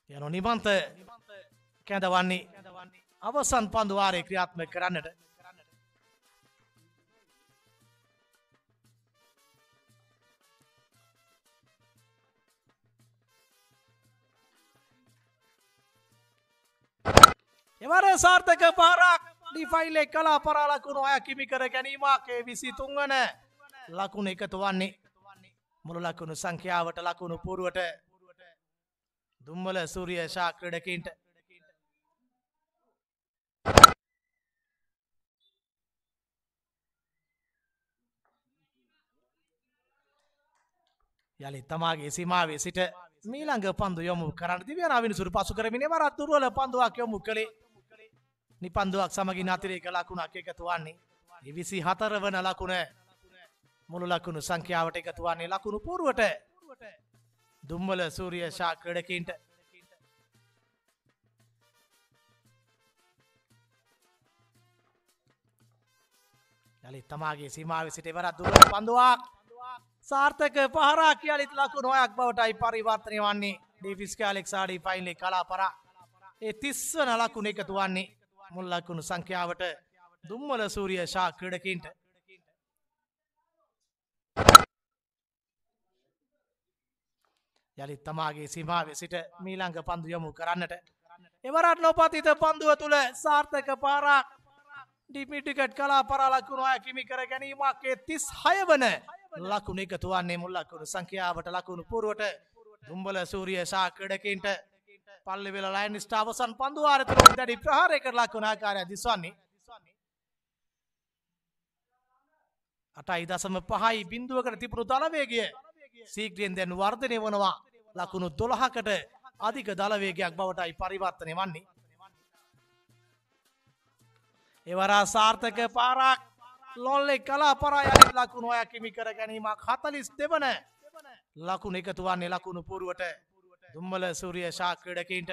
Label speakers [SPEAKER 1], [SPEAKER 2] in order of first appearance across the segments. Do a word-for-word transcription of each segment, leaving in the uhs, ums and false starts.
[SPEAKER 1] යනු නිබන්ත කැඳවන්නේ අවසන් පන්දු වාරයේ ක්‍රියාත්මක කරන්නට එවර සාර්ථක පාරක් ඩිෆයිලේ කලා පරා ලකුණු හය කිමි කර ගැනීමක් ඒ විසිතුන් වන ලකුණු එකතු වන්නේ මුළු ලකුණු සංඛ්‍යාවට ලකුණු පුරුවට දුම්මල සූරිය ශා ක්‍රීඩකයින්ට යලි තමාගේ සීමාවේ සිට මීළඟ පන්දු යොමු කරන්න දිව්‍යානා විනිසුරු පසු කරමින් එවරත් දුර්වල පන්දුවක් යොමු කළේ නිපන්දුවක් සමගින් අතිරේක ලකුණක් එකතු වන්නේ විසි හතර වන ලකුණ මුළු ලකුණු සංඛ්‍යාවට එකතු වන්නේ ලකුණු පුරුවට දුම්මල සූරිය ශා ක්‍රීඩකයින්ට යලි තමාගේ සීමාවේ සිට එවරත් දුර්වල පන්දුවක් සාර්ථක පහරක් යලිත් ලකුණු හයක් බවටයි පරිවර්තනය වන්නේ ඩේවිස් කැලෙක්සාඩි ෆයිනලේ කලාපරා ඒ තිස් වන ලකුණු එකතු වන්නේ මුල් ලකුණු සංඛ්‍යාවට දුම්මල සූරිය ශා ක්‍රීඩකයින්ට යලිත් තමාගේ සීමාවේ සිට මීළඟ පන්දු යොමු කරන්නට එවරත් නොපතිත පන්දුව තුළ සාර්ථක පහරක් ඩිමිටිකට් කලාපරා ලකුණු හය කිමි කර ගැනීමක් ඒ තිස් හය වන ලකුණු එකතු වන්නේ මුල් ලකුණු සංඛ්‍යාවට ලකුණු පුරුවට දුම්බල සූරිය ශා ක්‍රීඩකයින්ට පල්ලිවෙල ලයනිස්ට් අවසන් පන්දු වාරය තුළ දැඩි ප්‍රහාරයකට ලකුණු ආකාරය දිස්වන්නේ අටයි දශම පහයි බිංදුවකට තිබුණු දල වේගය සීක්‍රයෙන් දැන් වර්ධනය වනවා ලකුණු දොළහකට අධික දල වේගයක් බවටයි පරිවර්තනය වන්නේ එවරා සාර්ථක පාරක් ලොල්ලේ කලා පරා යලිත් ලකුණු හයක් හිමි කර ගැනීමක් හතළිස් දෙක වන ලකුණු එකතු වන්නේ ලකුණු පුරුවට දුම්මල සූරිය ශා ක්‍රීඩකයින්ට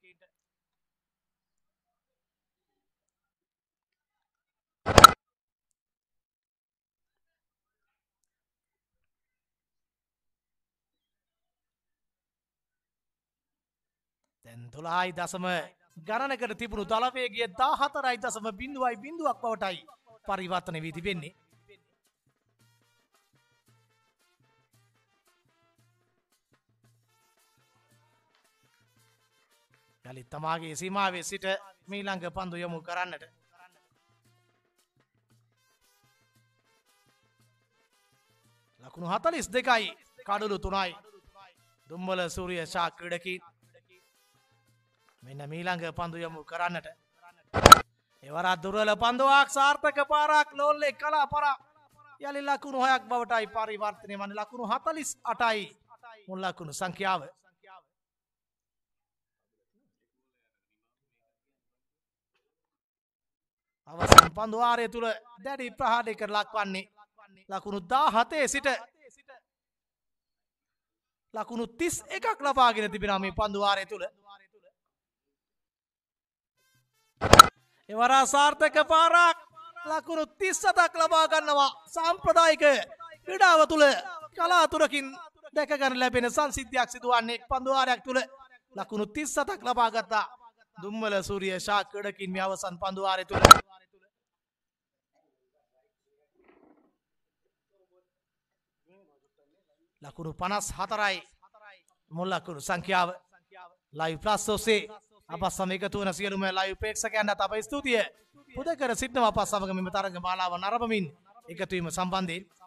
[SPEAKER 1] දැන් දොළහයි දශම ගණනකට තිබුණු දල වේගය දාහතරයි දශම බිංදුවයි බිංදුවක් බවටයි පරිවර්තනය වී තිබෙන්නේ යලිත් තමාගේ සීමාවේ සිට මීළඟ පන්දු යොමු කරන්නට ලකුණු හතළිස් දෙකයි කඩුළු තුනයි දුම්බල සූරිය ශා ක්‍රීඩකයින් මෙන්න මීළඟ පන්දු යොමු කරන්නට එවරත් දුර්වල පන්දුවක් සාර්ථක පාරක් ලෝල්ලේ කලා පරා යලි ලකුණු හයක් බවටයි පරිවර්තනය වන්නේ ලකුණු හතළිස් අටයි මුල් ලකුණු සංඛ්‍යාව අවසන් පන්දු වාරය තුළ දැඩි ප්‍රහාරයකට ලක්වන්නේ ලකුණු දාහතේ සිට ලකුණු තිස් එකක් ලබාගෙන තිබෙනවා මේ පන්දු වාරය තුළ එවරා සාර්ථක පාරක් ලකුණු තිස් හතක් ලබා ගන්නවා සාම්ප්‍රදායික ක්‍රීඩාව තුළ කලාතුරකින් දැක ගන්න ලැබෙන සංසිද්ධියක් සිදුවන්නේ පන්දු වාරයක් තුළ ලකුණු තිස් හතක් ලබා ගත්තා දුම්මල සූරිය ශා ක්‍රීඩකයින් මේ අවසන් පන්දු වාරය තුළ ලකුණු පනස් හතරයි මුල් ලකුණු සංඛ්‍යාව ලයිව් ප්ලස් ඔස්සේ අප සමග එකතු වන සියලුම ලයිව් ප්‍රේක්ෂකයන්ට අප ස්තුතිය පුද කර සිටිනවා අප සමග මෙම තරග මාලාව නරඹමින් එකතු වීම සම්බන්ධයෙන්